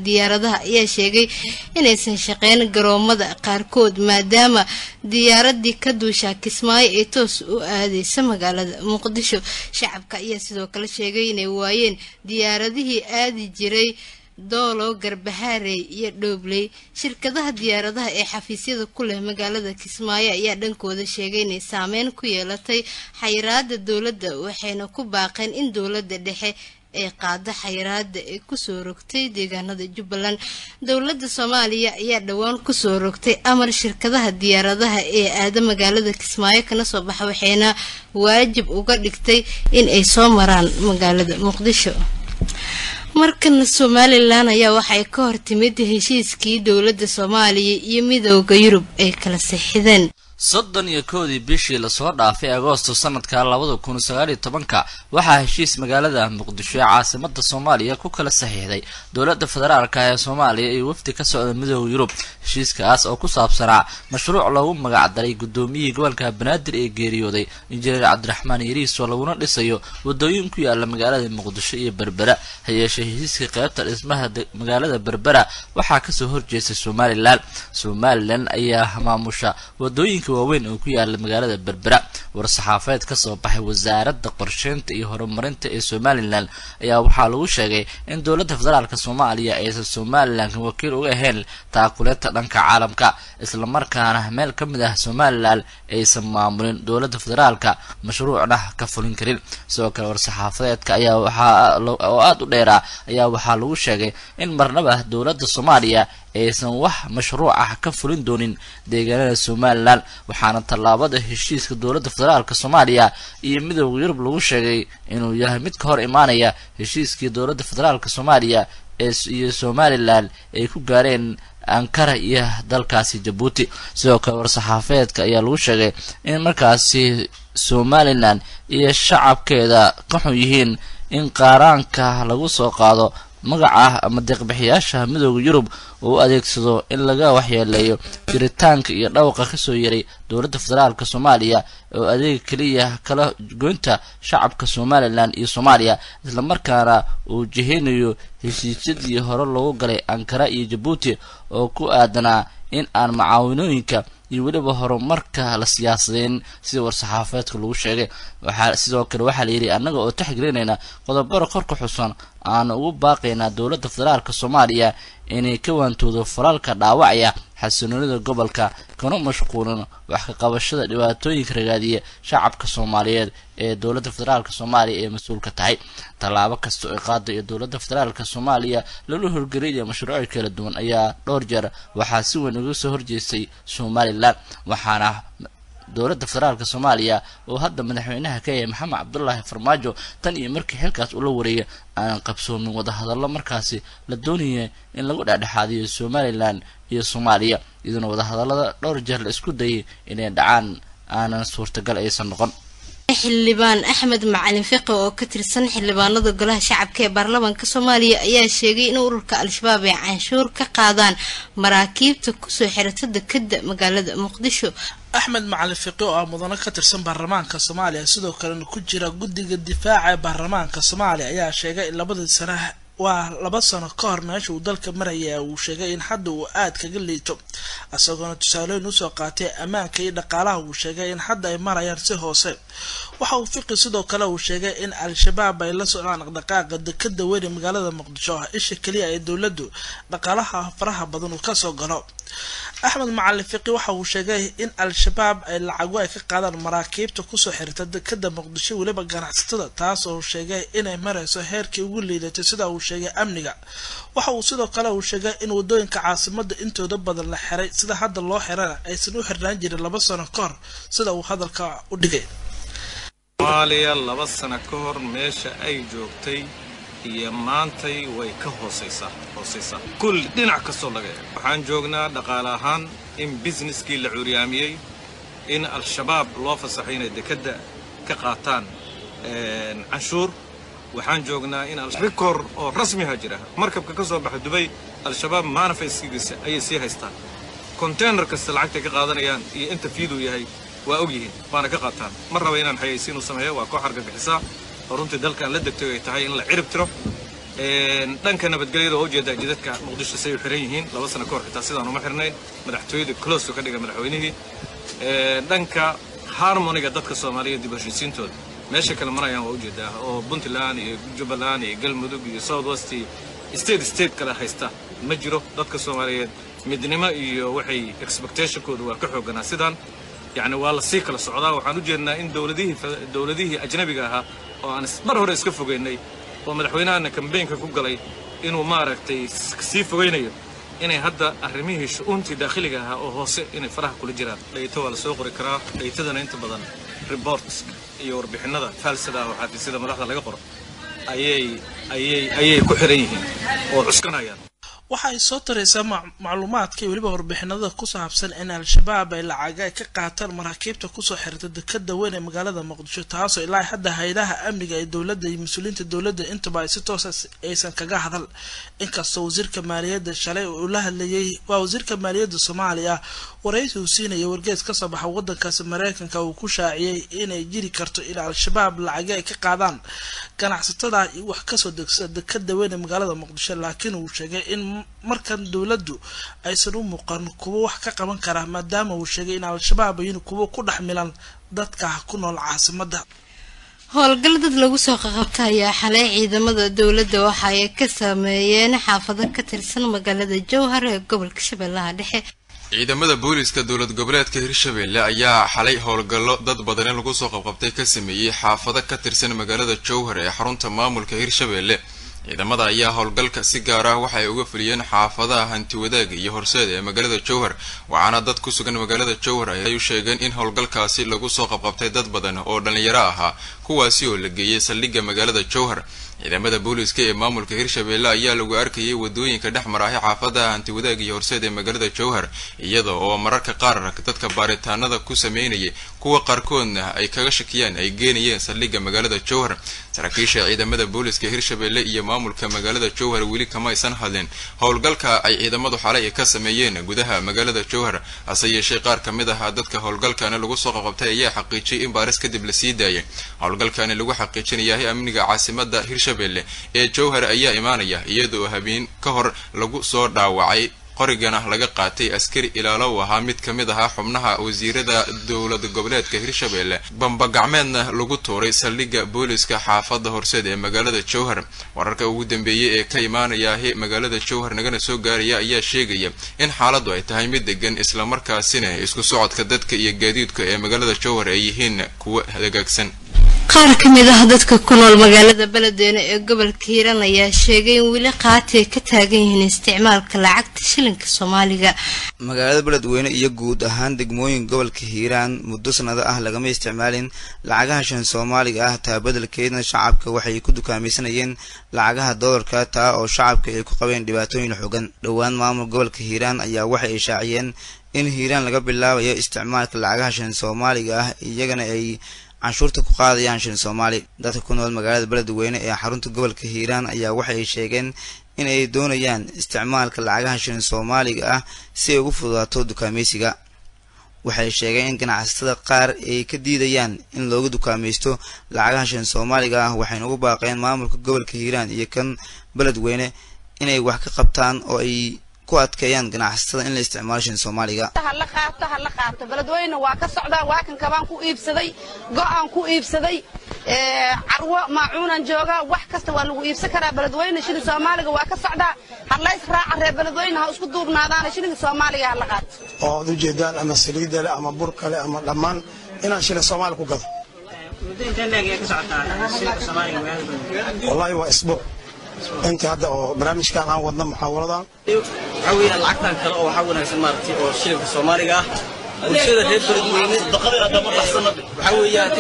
diyaaradaha ayaa sheegay inaysan shaqeyn garoomada qaarkood maadaama diyaaradii ka duusha Kismaayo ay toos u aadaysa magaalada Muqdisho shacabka ayaa sidoo kale sheegay inay waayeen diyaaradihii aadi jiray doolo garbahaare iyo dhoobley shirkadaha diyaaradaha ee xafiisyada ku leh magaalada Kismaayo ayaa dhankooda sheegay inay saameyn ku yeelatay xayiraada dawladda waxayna ku baaqeen in dawladda dhexe ee qaada xayiraada ee ku soo rogtay deegaanada Jubbaland dawladda Soomaaliya ayaa dhawaan ku soo rogtay amar shirkadaha diyaaradaha ee aada magaalada Kismaayo kana soo baxa waxayna waajib uga dhigtay in ay soo maraan magaalada Muqdisho markan Somaliland ayaa waxay ka hortimid heshiiskii dawladda Soomaaliya iyo midowga Yurub ay kala saxiixdeen 31 bishii la soo dhaafay Agoosto sanadka 2019 waxaa heshiis magaalada Muqdisho ee caasimadda Soomaaliya ku kala saxiixday dawladda federaalka ee Soomaaliya iyo wafdi ka socda midowga Yurub heshiiskaas oo ku saabsanaa mashruuc lagu magac daray gudoomiyihii gobolka Banaadir ee geeriyooday injineer Cabdiraxmaan Yariis oo laguna dhisayo wadooyin ku yaala magaalada Muqdisho iyo Berbera hayeeshee heshiiska qaybta dhismaha magaalada Berbera waxaa ka soo horjeestay Somaliland ayaa maamusha wadooyin waaweyn oo ku yaala magaalada Berbera war-saxaafadeed ka soo baxay wasaaradda qorsheynta iyo horumarinta ee Somaliland ayaa waxaa lagu sheegay in dawladda federaalka Soomaaliya aysan Somaliland wakiil uga ahayn taakuleedka dhanka caalamka isla markaana meel ka mid ah Somaliland aysan maamulin dawladda federaalka mashruucna ka fulin karin sidoo kale war-saxaafadeedka ayaa aad u dheeraa ayaa waxaa lagu sheegay in marnaba dawladda Soomaaliya aysan wax mashruuc ah ka fulin doonin deegaanada Somaliland waxaana talaabada heshiiska dawladda federaalka Soomaaliya iyo midowga Yurub lagu sheegay inuu yahay mid ka hor imaanaya heshiiskii dawladda federaalka Soomaaliya iyo Somaliland ay ku gaareen Ankara iyo dalkaasi Djibouti sidoo kale war-saxaafadeedka ayaa lagu sheegay in markaasi Somaliland iyo shacabkeeda ka xun yihiin in qaaraanka lagu soo qaado magaca ama deeq-bixiyaasha midowga Yurub oo adeegsado in laga waxyeeleeyo jiritaanka iyo dhawqa ka soo yaray dawladda federaalka Soomaaliya oo adeeg kaliya kala goynta shacabka Somaliland iyo Soomaaliya isla markaana uu jiheenayo heshiisyadii hore loogu galay Ankara iyo Djibouti oo ku aadanaa in aan macaawinooyinka iyo waliba horumarka la siyaasadeen sida war-saxaafadeedka lagu sheegay sidoo kale waxaa la yiri anaga oo taxgelinayna qodobada korka xusan aan ugu baaqaynaa dawladda federaalka Soomaaliya inay ka waantoodo falalka dhaawacaya xasiloonida gobolka kana mashquulin wax ka qabashada dhibaatooyinka ragaadiya shacabka Soomaaliyeed ee dawladda federaalka Soomaaliya ee mas'uulka tahay talaabo kasta oo qaado ee dawladda federaalka Soomaaliya lagu horgeliyay mashruucyo kala duwan ayaa dhowr jeer waxaa si weyn uga soo horjeestay Somaliland waxaana dawladda federaalka Soomaaliya oo hadda madaxweynaha ka yahay Maxamed Cabdullaahi Farmaajo tan iyo markii xilkaas uu la wareegay aan qabsoomin wada hadallo markaasi la doonayay in lagu dhaxdhaxaadiyo Somaliland iyo Soomaaliya iyadoo wada hadallada dhowr jeer la isku dayay inay dhacaan aanan suurtagal aysan noqon xildhibaan Axmed Macalin Fiqi oo ka tirsan xildhibaanada golaha shacabka ee baarlamaanka Soomaaliya ayaa sheegay in ururka Al-Shabaab ay canshuur ka qaadaan maraakiibta ku soo xirata dekedda magaalada Muqdisho Axmed Macalin Fiqi oo mudane ka tirsan baarlamaanka Soomaaliya sidoo kale ku jira guddiga difaaca ee baarlamaanka Soomaaliya ayaa sheegay in labadii sano waa 2 sano ka hor meesha uu dalka marayay uu sheegay in hadda uu aad kaga liito asagoo tusaale u soo qaatay amaanka iyo dhaqaalaha uu sheegay in hadda ay marayaan si hoose waxa uu Fiqi sidoo kale uu sheegay in Al-Shabaab ay la socdaan dhaqdhaqaaqa dekedda weyn ee magaalada Muqdisho isha kaliya ee dawladdu dhaqaalaha faraha badan uu ka soo galo Axmed Macalin Fiqi waxa uu sheegay in Al-Shabaab ay lacag ay ka qaadaan maraakiibta ku soo xirta dekedda Muqdisho waliba ganacsatada taas oo sheegay inay marayso heerkii ugu liidatay sida uu sheegay amniga waxa uu sidoo kale uu sheegay in wadooyinka caasimadda intooda badan la xiray sida hadda loo xirana aysan u xirnaan jirin 2 sano ka hor sida uu hadalka u dhigay Soomaaliya 2 sano ka hor meesha ay joogtay iyo maantay way ka hooseysaa kul dhinac ka soo laga waxaan joognaa dhaqaale ahaan in businesskii la curyaamiyay in Al-Shabaab loo fasaxay dekedda ka qaataan canshuur waxaan joognaa in al-record oo rasmi ah jira markabka ka soo baxay Dubai Al-Shabaab manifestigiisa ay sii haystaan container kasta lacagta ka qaadanayaan iyo inta fiidu yahay waa og yihiin baana ka qaataan mar raba inaan xayeysiin u sameeyo waa koox argagixisa runtii dalkan la degtay ay tahay in la cirib tiro dhanka nabadgelyada oo jeeda jidadka muqdisho say u xiran yihiin 2 sano ka hor xitaa sidaan uma xirnayn madaxtooyada close ka dhiga madaxweynihii dhanka harmoniga dadka Soomaaliyeed dib u heshiisiintooda meesha kale marayaan waa u jeedaa oo Puntland iyo Jubbaland iyo Galmudug iyo South West state kala haysta ma jiro dadka Soomaaliyeed midnimo iyo waxay expectation-koodu waa ka xooganaa sidaan يعني والله سيكل السعودية وحنو جينا إن دولته أجنبية ها وأنا مرة هو إسكف وجيني ومدحوينا أن كمبين كوجلي إنه ما ركتي سيف وجيني إنه هذا أرميه شؤون داخلية ها وهو إنه فرح كل جيران ليتوا على سوق الكرا ليتدنا أنت بدن ريبورتس يور بحندا فلسفة وحدي سيدا مرحلة لقبر أي كحريه وعسكنا يعني waxay soo taraysaa macluumaadka waliba warbixinada ku saabsan in al-shabaab ay lacag ay ka qaataan maraakiibta ku soo xirtay dekada weyn ee magaalada Muqdisho taasoo ilaa hadda hay'adaha amniga ee dawladda iyo mas'uuliyiinta dawladda intaba ay si toos ah aysan kaga hadal inkastoo wasiirka maaliyadda shalay uu la hadlayay waa wasiirka maaliyadda Soomaaliya waraysi uu siinayay wargeys ka soo baxa wadankaas Mareykanka uu ku shaaciyay inay jiri karto in al-shabaab lacag ay ka qaadaan ganacsatada wax ka soo degsada dekada weyn ee magaalada Muqdisho laakiin uu sheegay in markan dawladdu aysan u muuqan kuwa wax ka qaban kara maadaama uu sheegay in al-shabaab ay kuwa ku dhaxmilan dadka ku nool caasimadda howlgal dad lagu soo qabtay ayaa xalay ciidamada dawladda waxa ay ka sameeyeen xaafado ka tirsan magaalada Jowhar ee gobolka Shabeellaha Dhexe ciidamada booliska dawlad goboleedka Hirshabeelle ayaa xalay howlgallo dad badan lagu soo qabtay ka sameeyay xaafado ka tirsan magaalada Jowhar ee xarunta maamulka Hirshabeelle ciidamada ayaa howlgalka si gaar ah waxay uga fuliyeen xaafadaha hanti wadaag iyo horseed ee magaalada Jowhar waxaana dad ku sugan magaalada Jowhar ay u sheegeen in howlgalkaasi lagu soo qabtay dad badan oo dhalinyaro ah kuwaasi oo la geeyay saldhigga magaalada Jowhar ciidamada booliska ee maamulka Hirshabeelle ayaa lagu arkayay wadooyinka dhexmaraha xaafadaha hanti wadaag iyo horseed ee magaalada Jowhar iyadoo oo mararka qaar dadka baaritaanada ku sameynayay kuwa qaarkoodna ay kaga shakiyaan ay geenayeen saldhigga magaalada Jowhar saraakiisha ciidamada booliska Hirshabeelle iyo maamulka magaalada Jowhar weli kama aysan hadleen howlgalka ay ciidamadu xalay ka sameeyeen gudaha magaalada Jowhar hase yeeshee qaar kamid ah dadka howlgalkana lagu soo qabtay ayaa xaqiijiyay in baaris kadib la sii daayay howlgalkana lagu xaqiijinayaa amniga caasimadda Hirshabeelle ee Jowhar ayaa imaanaya iyadoo habeen ka hor lagu soo dhaawacay qorigana laga qaatay askari ilaalo ahaa mid kamid ah xubnaha wasiirada dawlad goboleedka Hirshabeelle bamba gacmeedna lagu tooray saldhigga booliska xaafada horseed ee magaalada Jowhar wararka ugu dambeeyay ee ka imaanaya magaalada Jowhar nagana soo gaaraya ayaa sheegaya in xaaladdu ay tahay mid degan isla markaasina isku socodka dadka iyo gaadiidka ee magaalada Jowhar ay yihiin kuwa hagaagsan qaar kamid ah dadka ku nool magaalada Beledweyne ee gobolka Hiiraan ayaa sheegay in wili qaatay ka taagan yihiin isticmaalka lacagta shilinka Soomaaliga magaalada Beledweyne iyo guud ahaan degmooyin gobolka Hiiraan muddo sanado ah lagama isticmaalin lacagaha shilinka Soomaaliga ah taa beddelkeedna shacabka waxay ku dukaamaysanayeen lacagaha dollarka taa oo shacabka ay ku qabeen dhibaatooyin xooggan dhawaan maamul gobolka Hiiraan ayaa waxay ishaaciyeen in Hiiraan laga bilaabayo isticmaalka lacagaha shilinka Soomaaliga ah iyagana ay canshuurta ku qaadayaan shilin Soomaali dadka ku nool magaalada Beledweyne ee xarunta gobolka Hiiraan ayaa waxay sheegeen in ay doonayaan isticmaalka lacagaha shilin Soomaaliga ah si ay ugu fududaato dukaamaysiga waxay sheegeen in ganacsatada qaar ay ka diidayaan in loogu dukaamaysto lacagaha shilin Soomaaliga ah waxayna ugu baaqeen maamulka gobolka Hiiraan iyo kan Beledweyne inay wax ka qabtaan oo ay ku adkeeyaan ganacsatada in la isticmaalo shilin Soomaaliga hal qaato Beledweyne waa ka socdaa waa kan kabaan ku iibsaday go'aan ku iibsaday carwo maacuunan jooga wax kasta waa lagu iibsan karaa Beledweyne shilin Soomaaliga waa ka socdaa hal la israac reer Beledweyne ha isku duubnaadaan shilin Soomaaliga hal qaato oo u jeedaan ama saliida leh ama bur kale ama dhamaan inaan shilin Soomaali ku gado inta leeg ka socotaa shilin Soomaaliga wallahi waa isbuuc انت هذا برنامج كان عن وضنا محاولة حوي العقد كلا أو حاول نسمع مرتي أو شيء في الصومالية وشيء هيك بردوين دقيقة هذا مرة حصلنا حوي ياتي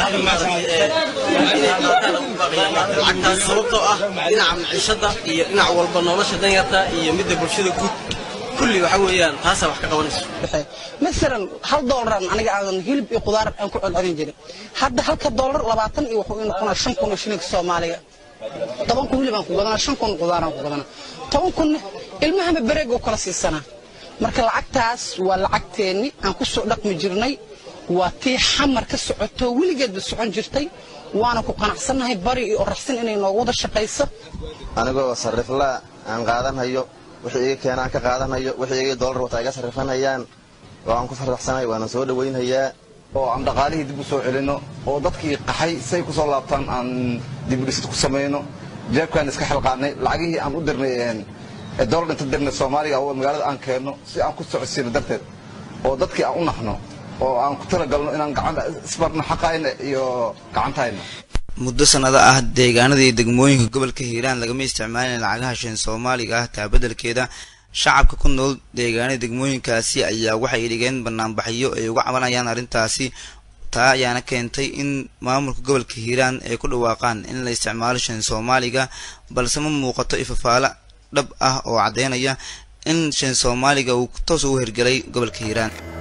العقد سببته نعم عشدة نعم والبرنامج دنيته يمد برشيد كل حويان تاسع وحكي قوانيس مثلا هل دولار أنا قاعد نجيب يقدر أنكر الأرنجيل هذا $1 لبعتن يوحون كنا 5 شيء الصومالية طبعا كل ما كنا 5 قدران كنا طبعا كنا المهم بريق وكلا سنة marka lacagtaas waa lacagteeni aan ku soo dhaqmi jirnay waa tii xamar ka socoto weligeedba socon jirtay waana ku qanacsannahay bari iyo oraxsan inay noogu wada shaqayso anigoo sarifla aan qaadanayo wixii iga keenaan ka qaadanayo wixii iga dollar wata iga sarrifanayaan waan ku faraxsanahay waana soo dhawaynayaa oo aan dhaqaalihii dib u soo celino oo dadkii qaxay say ku soo laabtaan aan dib u dhis ku sameeyno jeebkaan iska xilqaanay lacagihii aan u dirnay dollar inta dirnay Soomaaliga oo magaalada aan keeno si aan ku socodsiino darteed oo dadkii aan u naxno oo aan ku talagalno inaan gacan isbarno xaqayna iyo gacantayna muddo sanado ah deegaanadii degmooyinka gobolka Hiiraan lagama isticmaalin lacagaha shilin Soomaaliga ah taa beddelkeeda shacabka ku nool deegaanada degmooyinkaasi ayaa waxay dhigeen barnaamijyo ay uga cabanayaan arrintaasi taa ayaana keentay in maamulka gobolka Hiiraan ay ku dhawaaqaan in la isticmaalo shilin Soomaaliga balse ma muuqato ifafaala dhab ah oo cadeynaya in shilin Soomaaliga uu toos u hirgalay gobolka Hiiraan